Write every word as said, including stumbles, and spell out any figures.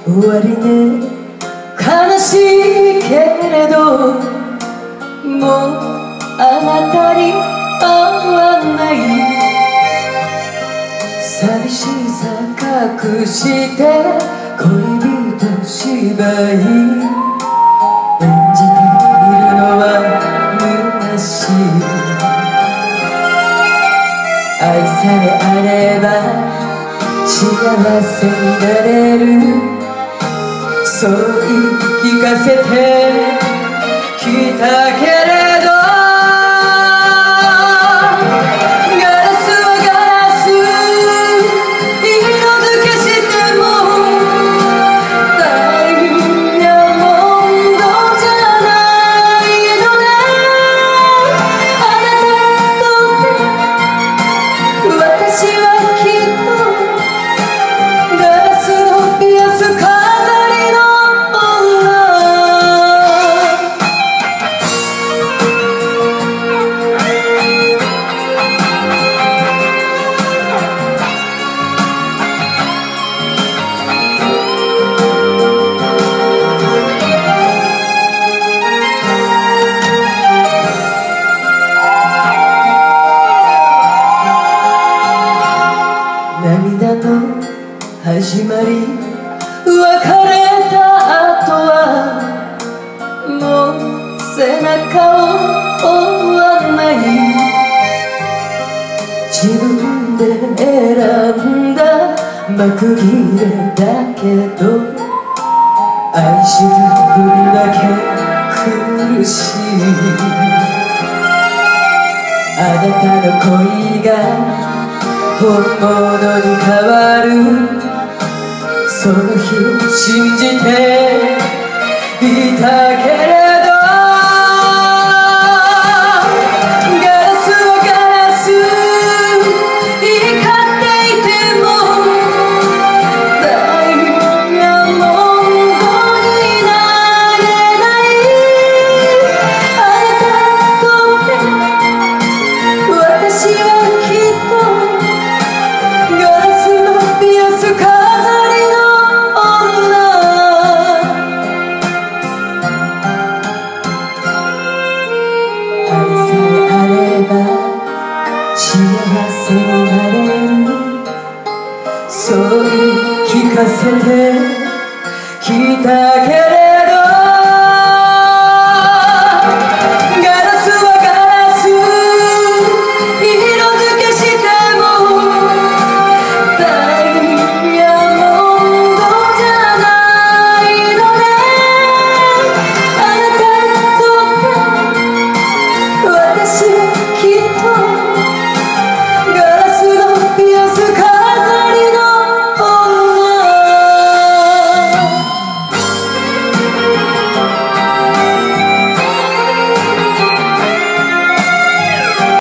終わりね、悲しいけれどもうあなたに会わない。寂しさ隠して恋人芝居演じているのは虚しい。愛さえあれば幸せになれる、そう言い聞かせてきたけれど、ガラスはガラス色付けしてもダイヤモンドじゃないのね。あなたにとって私はきっとガラスのピアス飾りの涙の始まり、別れた後はもう背中を追わない。自分で選んだ幕切れだけど愛した分だけ苦しい。あなたの恋が本物に変わる、その日を信じていたけれど、ガラスはガラス光っていてもダイヤモンドになれない。あなたにとって私はきっと幸せになれる、そう言い聞かせてきたけれど